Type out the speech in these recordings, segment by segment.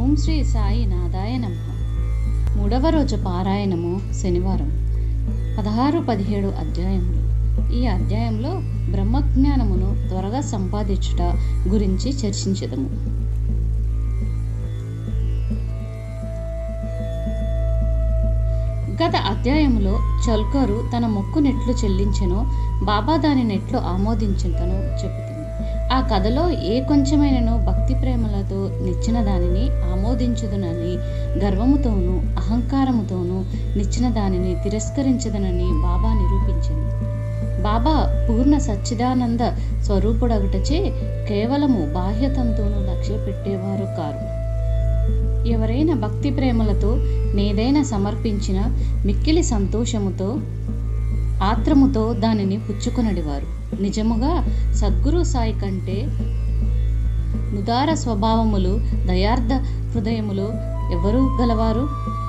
ఓం శ్రీ సాయి నాథాయ నమః. 3వ రోజు పారాయణము శనివారం 16-17 అధ్యాయములు. ఈ అధ్యాయంలో బ్రహ్మజ్ఞానమును త్వరగా సంపాదించుట గురించి చర్చించెదము. గత అధ్యాయములో చల్కరు తన మొక్కు నెట్లు చెల్లించెనో బాబా దాని నెట్లు ఆమోదించుటను చెప్పుతుంది. ఆ కథలో ఏ కొంచెమైనను భక్తి ప్రేమలతో నిచ్చిన దానిని ఆమోదించుదునని గర్వముతోనూ అహంకారముతోనూ నిచ్చిన దానిని తిరస్కరించదనని బాబా నిరూపించింది. బాబా పూర్ణ సచ్చిదానంద స్వరూపుడగుటచే కేవలము బాహ్యతంతువును లక్ష్య పెట్టేవారు కారు. ఎవరైనా భక్తి ప్రేమలతో నేదైనా సమర్పించిన మిక్కిలి సంతోషముతో ఆత్రముతో దానిని పుచ్చుకొనడివారు. నిజముగా సద్గురు సాయి కంటే నుదార స్వభావములు దయార్థ హృదయములు ఎవరు గలవారు?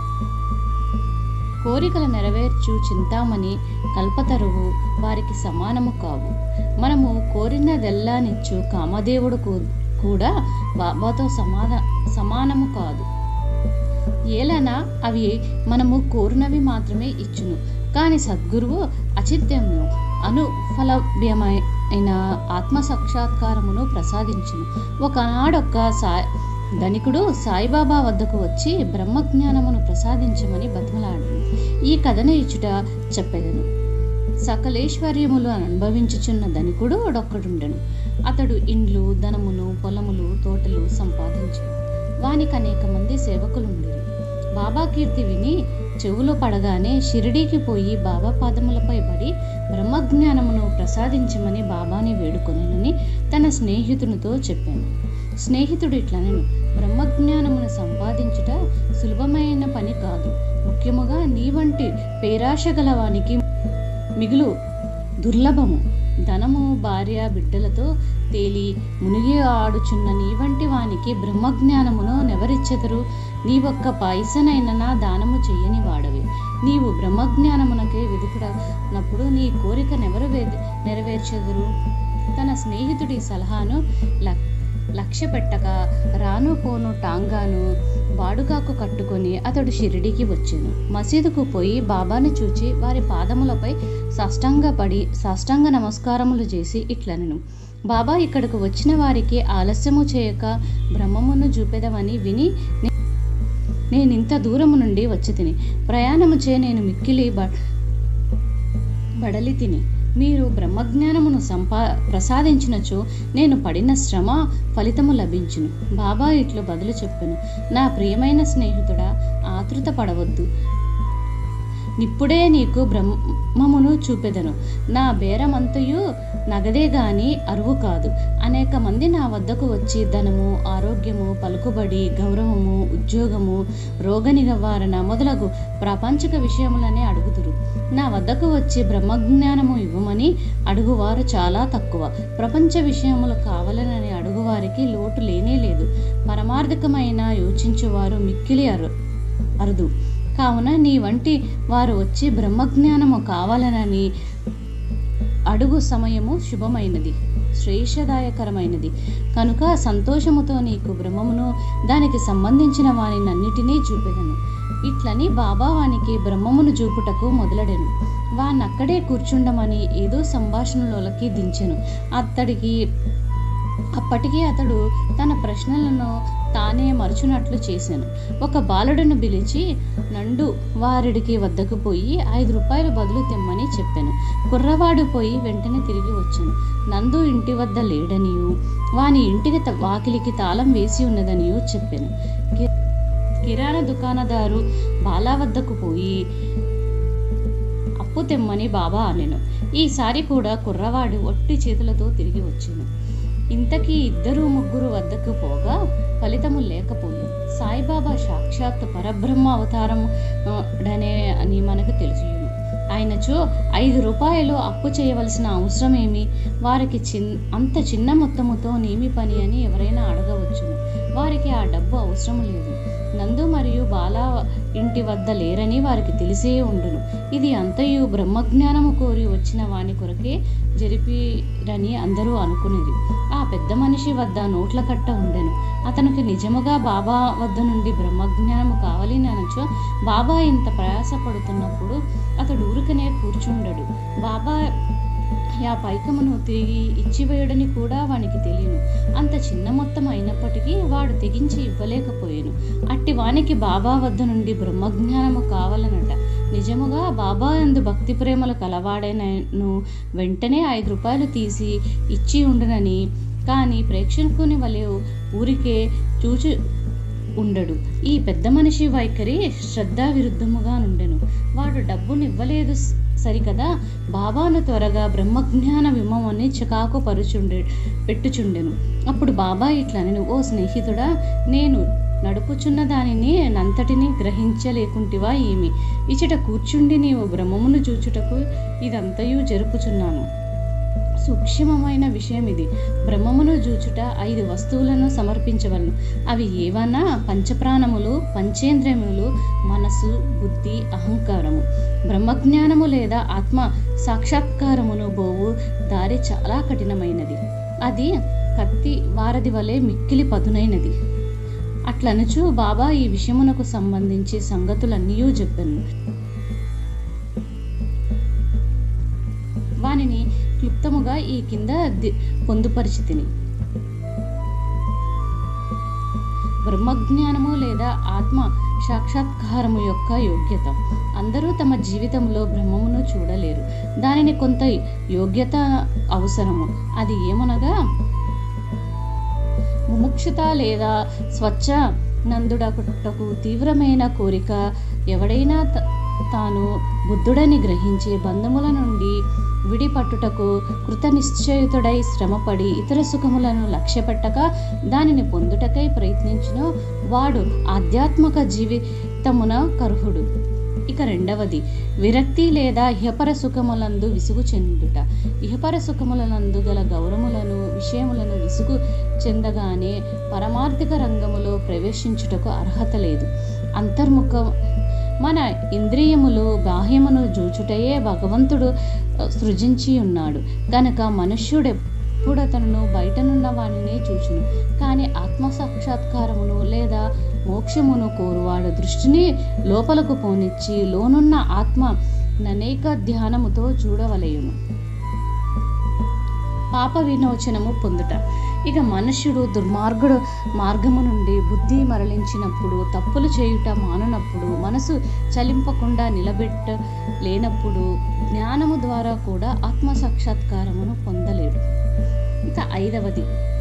కోరికల నెరవేర్చు చింతామణి కల్పతరువు వారికి సమానము కావు. మనము కోరినదెల్లానిచ్చు కామదేవుడు కూడా బాబాతో సమానము కాదు. ఏలన అవి మనము కోరినవి మాత్రమే ఇచ్చును. కానీ సద్గురువు అచిత్యమును అనుఫలభ్యమైన ఆత్మ సాక్షాత్కారమును ప్రసాదించును. ఒకనాడొక్క ధనికుడు సాయిబాబా వద్దకు వచ్చి బ్రహ్మజ్ఞానమును ప్రసాదించమని బతిమలాడను. ఈ కథను ఇచ్చుట చెప్పెదను. సకలేశ్వర్యములు అనుభవించుచున్న ధనికుడు ఒక్కడుండెను. అతడు ఇండ్లు ధనమును పొలములు తోటలు సంపాదించాడు. వానికి అనేక మంది సేవకులుండిరి. బాబా కీర్తి విని చెవులో పడగానే షిరిడీకి పోయి బాబా పాదములపై పడి బ్రహ్మజ్ఞానమును ప్రసాదించమని బాబాని వేడుకొనెనని తన స్నేహితునితో చెప్పాను. స్నేహితుడు ఇట్లనెను, బ్రహ్మజ్ఞానమును సంపాదించుట సులభమైన పని కాదు. ముఖ్యముగా నీ వంటి పేరాశ గలవానికి మిగులు దుర్లభము. ధనము భార్య బిడ్డలతో తేలి మునిగి ఆడుచున్న నీ వంటి వానికి బ్రహ్మజ్ఞానమును నెవరిచ్చెదరు? నీవొక్క పైసనైనా దానము చెయ్యని వాడవి. నీవు బ్రహ్మజ్ఞానమునకే వెదుకుడనప్పుడు నీ కోరిక నెవరు నెరవేర్చెదరు? తన స్నేహితుడి సలహాను లక్ష్య పెట్టక రాను పోను టాంగాను బాడుగాకు కట్టుకొని అతడు షిరిడీకి వచ్చాను. మసీదుకు పోయి బాబాని చూచి వారి పాదములపై సాష్టాంగ నమస్కారములు చేసి ఇట్లనెను, బాబా ఇక్కడకు వచ్చిన వారికి ఆలస్యము చేయక బ్రహ్మమును చూపెదవని విని నేనింత దూరము నుండి వచ్చి తిని ప్రయాణము చే నేను మిక్కిలి బడలి తిని మీరు బ్రహ్మజ్ఞానమును ప్రసాదించినచో నేను పడిన శ్రమ ఫలితము లభించును. బాబా ఇట్లు బదులు చెప్పెను, నా ప్రియమైన స్నేహితుడా, ఆతృత పడవద్దు. నిప్పుడే నీకు బ్రహ్మమును చూపెదను. నా బేరమంతయు నగదే గాని అరువు కాదు. అనేక మంది నా వద్దకు వచ్చి ధనము ఆరోగ్యము పలుకుబడి గౌరవము ఉద్యోగము రోగ నివారణ మొదలగు ప్రాపంచిక విషయములనే అడుగుతురు. నా వద్దకు వచ్చి బ్రహ్మజ్ఞానము ఇవ్వమని అడుగువారు చాలా తక్కువ. ప్రపంచ విషయములు కావాలనని అడుగువారికి లోటు లేనే లేదు. పరమార్థకమైన యోచించువారు మిక్కిలి అరుదు. కావున నీ వంటి వారు వచ్చి బ్రహ్మజ్ఞానము కావాలనని అడుగు సమయము శుభమైనది శ్రేయదాయకరమైనది కనుక సంతోషముతో నీకు బ్రహ్మమును దానికి సంబంధించిన వానినన్నిటినీ చూపెదను. ఇట్లని బాబా వానికి బ్రహ్మమును చూపుటకు మొదలెడెను. వాన్నక్కడే కూర్చుండమని ఏదో సంభాషణలోకి దించెను. అప్పటికి అతడు తన ప్రశ్నలను తానే మరచునట్లు చేశాను. ఒక బాలుడును పిలిచి నండు వారిడికి వద్దకు పోయి 5 రూపాయలు బదులు తెమ్మని చెప్పాను. కుర్రవాడు పోయి వెంటనే తిరిగి వచ్చాను. నందు ఇంటి వద్ద లేడనియు వాని ఇంటికి వాకిలికి తాళం వేసి ఉన్నదనియు చెప్పాను. కిరాణా దుకాణదారు బాలా వద్దకు పోయి అప్పు తెమ్మని బాబా అనెను. ఈసారి కూడా కుర్రవాడు ఒట్టి చేతులతో తిరిగి వచ్చాను. ఇంతకీ 2-3 వద్దకు పోగా ఫలితము లేకపోయింది. సాయిబాబా సాక్షాత్ పరబ్రహ్మ అవతారముడనే అని మనకు తెలుసు. ఆయనచో 5 రూపాయలు అప్పు చేయవలసిన అవసరమేమి? వారికి అంత చిన్న మొత్తముతో నేమి పని అని ఎవరైనా అడగవచ్చును. వారికి ఆ డబ్బు అవసరం లేదు. నందు మరియు బాలా ఇంటి వద్ద లేరని వారికి తెలిసే ఉండును. ఇది అంతయు బ్రహ్మజ్ఞానము కోరి వచ్చిన వాని కొరకే జరిపిరని అందరూ అనుకునేది. ఆ పెద్ద మనిషి వద్ద నోట్ల కట్ట ఉండెను. అతనికి నిజముగా బాబా వద్ద నుండి బ్రహ్మజ్ఞానము కావాలని అనచో బాబా ఇంత ప్రయాసపడుతున్నప్పుడు అతడు ఊరికనే కూర్చుండడు. బాబా ఆ పైకమును తిరిగి ఇచ్చివేయడని కూడా వానికి తెలియను. అంత చిన్న మొత్తం అయినప్పటికీ వాడు తెగించి ఇవ్వలేకపోయాను. అట్టి వానికి బాబా వద్ద నుండి బ్రహ్మజ్ఞానము కావాలనట. నిజముగా బాబా యందు భక్తి ప్రేమలు కలవాడైనను వెంటనే 5 రూపాయలు తీసి ఇచ్చి ఉండునని, కానీ ప్రేక్షకుని వలె ఊరికే చూచి ఉండడు. ఈ పెద్ద మనిషి వైఖరి శ్రద్ధా విరుద్ధముగా నుండెను. వాడు డబ్బునివ్వలేదు సరికదా, బాబాను త్వరగా బ్రహ్మజ్ఞాన విమమని చికాకు పెట్టుచుండెను. అప్పుడు బాబా ఇట్లనెను, ఓ స్నేహితుడా, నేను నడుపుచున్న దానిని నంతటిని గ్రహించలేకుంటివా ఏమి? ఇచట కూర్చుండి నీవు బ్రహ్మమును చూచుటకు ఇదంతయు జరుపుచున్నాను. సూక్ష్మమైన విషయం ఇది. బ్రహ్మమును జూచుట 5 వస్తువులను సమర్పించవలను. అవి ఏవన్నా పంచప్రాణములు, పంచేంద్రియములు, మనసు, బుద్ధి, అహంకారము. బ్రహ్మజ్ఞానము లేదా ఆత్మ సాక్షాత్కారమును బోవు దారి చాలా కఠినమైనది. అది కత్తి వారధి వలె మిక్కిలి పదునైనది. అట్లనుచు బాబా ఈ విషయమునకు సంబంధించి సంగతులన్నీ చెప్పాను. వానిని క్లుప్తముగా ఈ కింద పొందుపరిచితిని. బ్రహ్మజ్ఞానము లేదా ఆత్మ సాక్షాత్కారము యొక్క యోగ్యత. అందరూ తమ జీవితంలో బ్రహ్మమును చూడలేరు. దానిని కొంత యోగ్యత అవసరము. అది ఏమనగా ముముక్షుత లేదా స్వచ్ఛ నందుడకుటకు తీవ్రమైన కోరిక. ఎవడైనా తాను బుద్ధుడని గ్రహించి బంధముల నుండి విడిపట్టుటకు కృతనిశ్చయుతుడై శ్రమపడి ఇతర సుఖములను లక్ష్యపెట్టక దానిని పొందుటకై ప్రయత్నించిన వాడు ఆధ్యాత్మిక జీవితమున కర్హుడు. ఇక రెండవది విరక్తి లేదా ఇహపర సుఖములందు విసుగు చెందుట. ఇహపర సుఖములనందు గల గౌరవములను విషయములను విసుగు చెందగానే పరమార్థిక రంగములో ప్రవేశించుటకు అర్హత లేదు. అంతర్ముఖ మన ఇంద్రియములు బాహ్యమును జూచుటయే భగవంతుడు సృజించి ఉన్నాడు కనుక మనుష్యుడెప్పుడతను బయటనున్న వానినే చూచును. కానీ ఆత్మసాక్షాత్కారమును లేదా మోక్షమును కోరువాడు దృష్టిని లోపలకు పోనిచ్చి లోనున్న ఆత్మ ననేక ధ్యానముతో చూడవలయును. పాప విమోచనము పొందుట. ఇక మనుష్యుడు దుర్మార్గుడు మార్గము నుండి బుద్ధి మరలించినప్పుడు, తప్పులు చేయుట మానునప్పుడు, మనసు చలింపకుండా నిలబెట్టలేనప్పుడు జ్ఞానము ద్వారా కూడా ఆత్మ సాక్షాత్కారమును పొందలేడు. ఇక 5వది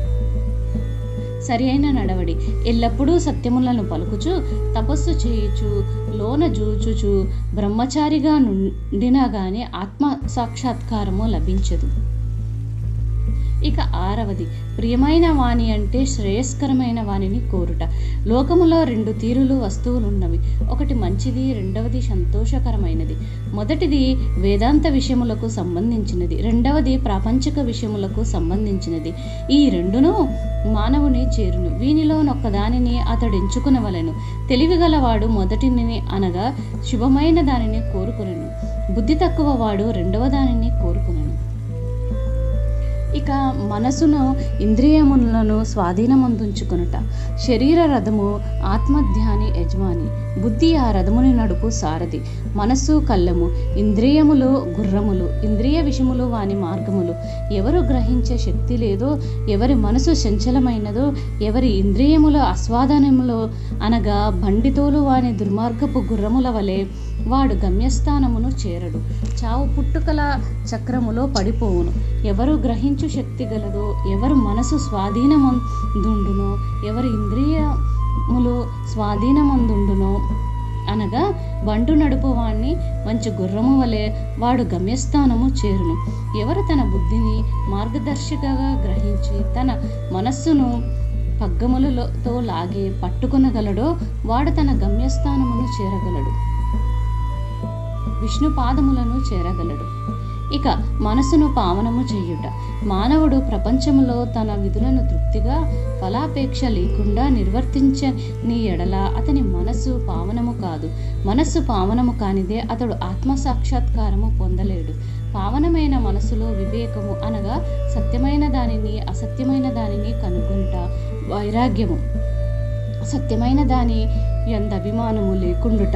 సరి అయిన నడవడి. ఎల్లప్పుడూ సత్యములను పలుకుచు తపస్సు చేయుచు లోన జూచుచు బ్రహ్మచారిగా నుండినా గాని ఆత్మ సాక్షాత్కారము లభించదు. ఇక 6వది ప్రియమైన వాణి అంటే శ్రేయస్కరమైన వాణిని కోరుట. లోకములో 2 తీరులు వస్తువులున్నవి. ఒకటి మంచిది, రెండవది సంతోషకరమైనది. మొదటిది వేదాంత విషయములకు సంబంధించినది, రెండవది ప్రాపంచిక విషయములకు సంబంధించినది. ఈ రెండును మానవుని చేరును. వీనిలోనొక్కదానిని అతడు ఎంచుకునవలెను. తెలివిగలవాడు మొదటిని అనగా శుభమైన దానిని కోరుకునెను. బుద్ధి తక్కువ వాడు రెండవ దానిని కోరుకునెను. ఇక మనసును ఇంద్రియములను స్వాధీనమందుంచుకొనుట. శరీర రథము ఆత్మధ్యాని యజమాని, బుద్ధి ఆ రథముని నడుపు సారథి, మనస్సు కళ్ళము, ఇంద్రియములు గుర్రములు, ఇంద్రియ విషయములు వాని మార్గములు. ఎవరు గ్రహించే శక్తి లేదో, ఎవరి మనసు చంచలమైనదో, ఎవరి ఇంద్రియముల ఆస్వాదనములో అనగా బండితోలు వాని దుర్మార్గపు గుర్రముల వలె వాడు గమ్యస్థానమును చేరడు. చావు పుట్టుకల చక్రములో పడిపోవును. ఎవరు గ్రహించు శక్తి గలదో, ఎవరు మనసు స్వాధీనమందుండునో, ఎవరి ఇంద్రియములు స్వాధీనమందుండునో అనగా బండు నడుపువాణ్ణి మంచి గుర్రము వలె వాడు గమ్యస్థానము చేరును. ఎవరు తన బుద్ధిని మార్గదర్శికగా గ్రహించి తన మనస్సును పగ్గములతో లాగి పట్టుకొనగలడో వాడు తన గమ్యస్థానమును చేరగలడు, విష్ణు పాదములను చేరగలడు. ఇక మనసును పావనము చేయుట. మానవుడు ప్రపంచంలో తన విధులను తృప్తిగా ఫలాపేక్ష లేకుండా నిర్వర్తించని ఎడల అతని మనస్సు పావనము కాదు. మనస్సు పావనము కానిదే అతడు ఆత్మ సాక్షాత్కారము పొందలేడు. పావనమైన మనసులో వివేకము అనగా సత్యమైన దానిని అసత్యమైన దానిని కనుగొనుట వైరాగ్యము, సత్యమైన దాని యందు అభిమానము లేకుండుట,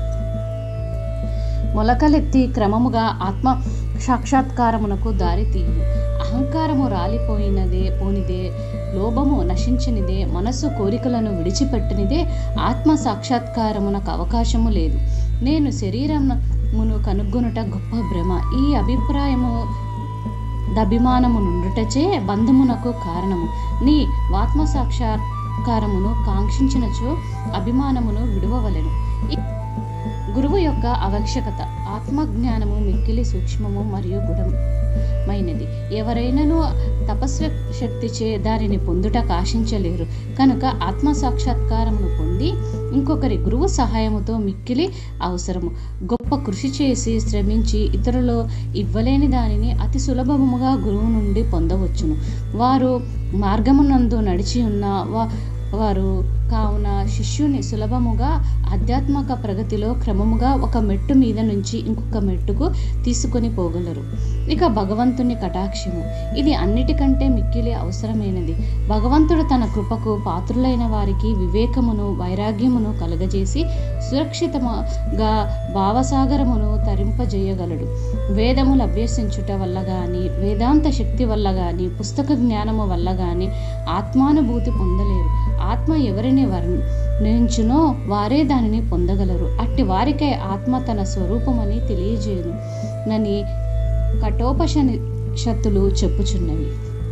మొలకలెత్తి క్రమముగా ఆత్మ సాక్షాత్కారమునకు దారి తీయును. అహంకారము రాలిపోయినదే పోనిదే, లోభము నశించినదే, మనస్సు కోరికలను విడిచిపెట్టనిదే ఆత్మ సాక్షాత్కారమునకు అవకాశము లేదు. నేను శరీరమును కనుగొనుట గొప్ప భ్రమ. ఈ అభిప్రాయము దభిమానము నుండుటచే బంధమునకు కారణము. నీ ఆత్మ సాక్షాత్కారమును కాంక్షించినచో అభిమానమును విడువవలెను. గురువు యొక్క ఆవశ్యకత. ఆత్మజ్ఞానము మిక్కిలి సూక్ష్మము మరియు గుణమైనది. ఎవరైనాను తపస్శక్తిచే దానిని పొందుటకు ఆశించలేరు. కనుక ఆత్మ సాక్షాత్కారమును పొంది ఇంకొకరి గురువు సహాయముతో మిక్కిలి అవసరము. గొప్ప కృషి చేసి శ్రమించి ఇతరులు ఇవ్వలేని దానిని అతి సులభముగా గురువు నుండి పొందవచ్చును. వారు మార్గమునందు నడిచి ఉన్న వారు కావున శిష్యుని సులభముగా ఆధ్యాత్మిక ప్రగతిలో క్రమముగా ఒక మెట్టు మీద నుంచి ఇంకొక మెట్టుకు తీసుకొని పోగలరు. ఇక భగవంతుని కటాక్షము. ఇది అన్నిటికంటే మిక్కిలి అవసరమైనది. భగవంతుడు తన కృపకు పాత్రులైన వారికి వివేకమును వైరాగ్యమును కలుగజేసి సురక్షితముగా భావసాగరమును తరింపజేయగలడు. వేదములు అభ్యసించుట వల్ల గాని, వేదాంత శక్తి వల్ల గాని, పుస్తక జ్ఞానము వల్ల గాని ఆత్మానుభూతి పొందలేరు. ఆత్మ ఎవరిని వర్ణించునో వారే దానిని పొందగలరు. అట్టి వారికై ఆత్మ తన స్వరూపమని తెలియజేయును నని కఠోపనిషత్తులు చెప్పుచున్నవి.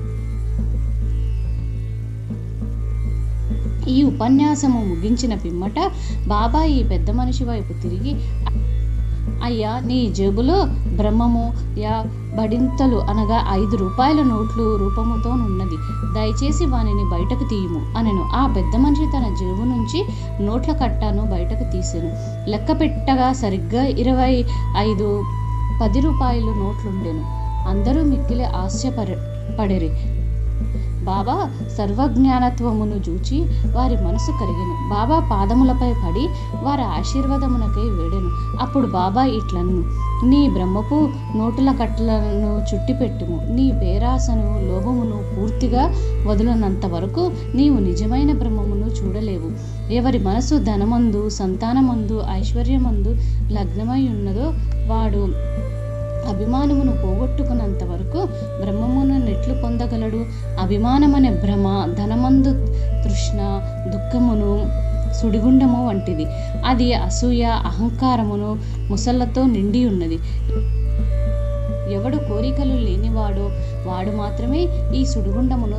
ఈ ఉపన్యాసము ముగించిన పిమ్మట బాబా ఈ పెద్ద మనిషి వైపు తిరిగి, అయ్యా, నీ జేబులో బ్రహ్మము బడింతలు అనగా 5 రూపాయల నోట్లు రూపముతోనున్నది. దయచేసి వానిని బయటకు తీయుము అనెను. ఆ పెద్ద మనిషి తన జేబు నుంచి నోట్ల కట్టను బయటకు తీసెను. లెక్క పెట్టగా సరిగ్గా 25 10 రూపాయలు నోట్లుండెను. అందరూ మిక్కిలి ఆశ్చర్యపడిరి. బాబా సర్వజ్ఞానత్వమును చూచి వారి మనసు కరిగెను. బాబా పాదములపై పడి వారి ఆశీర్వాదమునకై వేడెను. అప్పుడు బాబా ఇట్లను, నీ బ్రహ్మపు నోటుల కట్టలను చుట్టిపెట్టుము. నీ పేరాసను లోభమును పూర్తిగా వదులనంత వరకు నీవు నిజమైన బ్రహ్మమును చూడలేవు. ఎవరి మనసు ధనమందు, సంతానమందు, ఐశ్వర్యమందు లగ్నమై ఉన్నదో వాడు అభిమానమును పోగొట్టుకున్నంత వరకు బ్రహ్మమును నెట్లు పొందగలడు. అభిమానమనే భ్రమ ధనమందు తృష్ణ, దుఃఖమును, సుడిగుండము వంటిది. అది అసూయ, అహంకారమును ముసళ్లతో నిండి ఉన్నది. ఎవడు కోరికలు లేనివాడో వాడు మాత్రమే ఈ సుడిగుండమును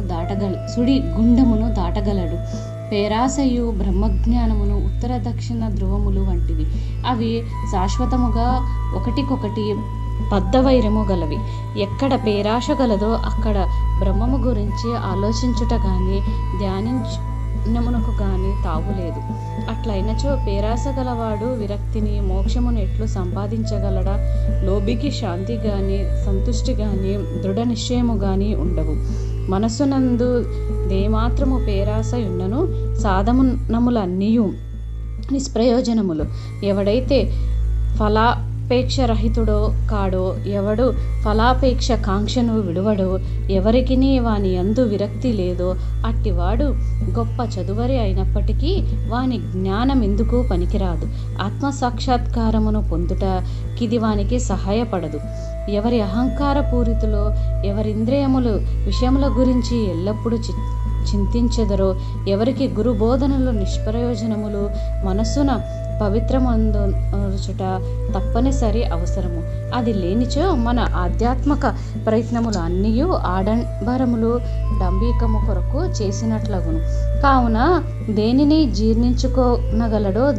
దాటగలడు. పేరాసయు బ్రహ్మజ్ఞానమును ఉత్తర దక్షిణ ధ్రువములు వంటివి. అవి శాశ్వతముగా ఒకటికొకటి బద్ధవైరము గలవి. ఎక్కడ పేరాశ గలదో అక్కడ బ్రహ్మము గురించి ఆలోచించుట గాని ధ్యానించమునకు గాని తావులేదు. అట్లయినచో పేరాశ గలవాడు విరక్తిని, మోక్షమును ఎట్లు సంపాదించగలడా? లోబికి శాంతి గాని, సంతుష్టి గాని, దృఢ నిశ్చయము గాని ఉండవు. మనస్సునందు దేమాత్రము పేరాశ ఉన్నను సాధనములన్నీయు నిష్ప్రయోజనములు. ఎవడైతే ఫలాపేక్షరహితుడో కాడో, ఎవడు ఫలాపేక్ష కాంక్షను విడువడో, ఎవరికిని వాని యందు విరక్తి లేదో అట్టివాడు గొప్ప చదువరి అయినప్పటికీ వాని జ్ఞానం ఎందుకు పనికిరాదు. ఆత్మసాక్షాత్కారమును పొందుటకిది వానికి సహాయపడదు. ఎవరి అహంకార పూరితులో, ఎవరింద్రియములు విషయముల గురించి ఎల్లప్పుడూ చింతించెదరో, ఎవరికి గురు బోధనలు నిష్ప్రయోజనములు, మనస్సున పవిత్రమందుచుట తప్పనిసరి అవసరము. అది లేనిచో మన ఆధ్యాత్మిక ప్రయత్నములు అన్నీయు ఆడంబరములు, డంబికము కొరకు చేసినట్లగును. కావున దేనిని జీర్ణించుకోనగలడో,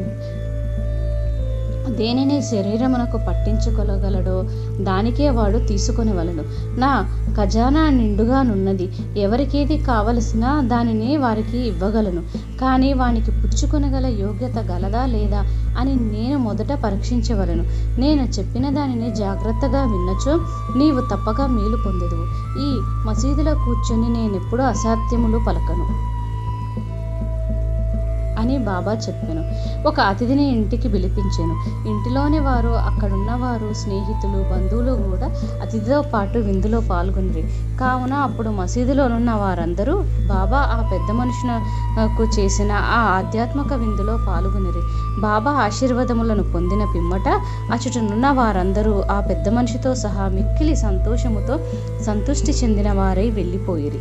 దేనిని శరీరమునకు పట్టించుకోగలడో దానికే వాడు తీసుకొనవలెను. నా ఖజానా నిండుగానున్నది. ఎవరికేది కావలసిన దానిని వారికి ఇవ్వగలను. కానీ వానికి పుచ్చుకొనగల యోగ్యత గలదా లేదా అని నేను మొదట పరీక్షించవలను. నేను చెప్పిన దానిని జాగ్రత్తగా విన్నచో నీవు తప్పక మేలు పొందెదవు. ఈ మసీదులో కూర్చొని నేనెప్పుడు అసత్యములు పలకను అని బాబా చెప్పాను. ఒక అతిథిని ఇంటికి పిలిపించాను. ఇంటిలోని వారు, అక్కడున్నవారు, స్నేహితులు, బంధువులు కూడా అతిథితో పాటు విందులో పాల్గొనిరి. కావున అప్పుడు మసీదులోనున్న వారందరూ బాబా ఆ పెద్ద మనుషునకు చేసిన ఆ ఆధ్యాత్మిక విందులో పాల్గొనిరి. బాబా ఆశీర్వాదములను పొందిన పిమ్మట అచుటనున్న వారందరూ ఆ పెద్ద మనిషితో సహా మిక్కిలి సంతోషముతో సంతృష్టి చెందిన వారై వెళ్ళిపోయిరి.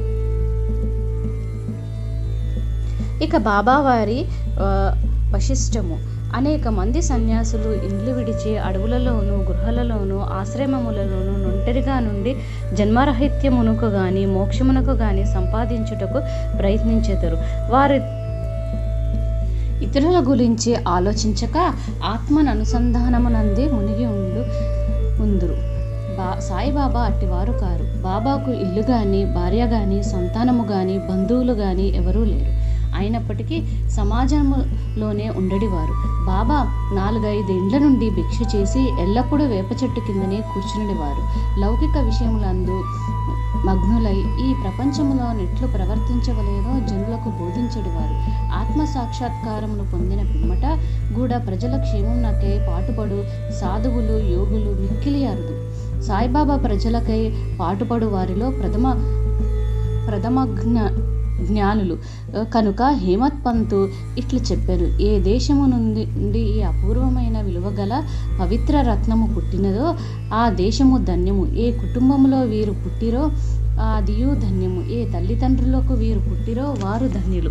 ఇక బాబా వారి వశిష్టము. అనేక మంది సన్యాసులు ఇండ్లు విడిచి అడవులలోనూ, గృహాలలోనూ, ఆశ్రమములలోనూ ఒంటరిగా నుండి జన్మరాహిత్యమునకు గాని మోక్షమునకు గాని సంపాదించుటకు ప్రయత్నించెదరు. వారు ఇతరుల గురించి ఆలోచించక ఆత్మను అనుసంధానమునందే మునిగి ఉందురు. సాయిబాబా అట్టివారు కారు. బాబాకు ఇల్లు గాని, భార్య గాని, సంతానము గాని, బంధువులు గాని ఎవరూ లేరు. అయినప్పటికీ సమాజంలోనే ఉండేవారు. బాబా 4-5 ఇండ్ల నుండి భిక్ష చేసి ఎల్లప్పుడూ వేప చెట్టు కిందనే కూర్చునేవారు. లౌకిక విషయములందు మగ్నులై ఈ ప్రపంచంలో నెట్లు ప్రవర్తించవలేనో జనులకు బోధించేవారు. ఆత్మ సాక్షాత్కారమును పొందిన పిమ్మట కూడా ప్రజల క్షేమమునకై పాటుపడు సాధువులు, యోగులు మిక్కిలి అరుదు. సాయిబాబా ప్రజలకై పాటుపడు వారిలో ప్రథమ జ్ఞానులు కనుక హేమత్ పంతు ఇట్లు చెప్పారు: ఏ దేశము నుండి ఈ అపూర్వమైన విలువగల పవిత్ర రత్నము పుట్టినదో ఆ దేశము ధన్యము. ఏ కుటుంబంలో వీరు పుట్టిరో అదియు ధన్యము. ఏ తల్లిదండ్రులకు వీరు పుట్టిరో వారు ధన్యులు.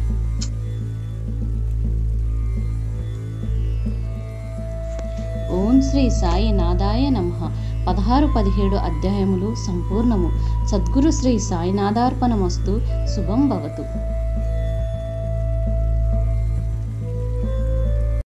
ఓం శ్రీ సాయి నాథాయ నమః. 16-17 అధ్యాయములు సంపూర్ణము. సద్గురు శ్రీ సాయినాథార్పణమస్తు. శుభం భవతు.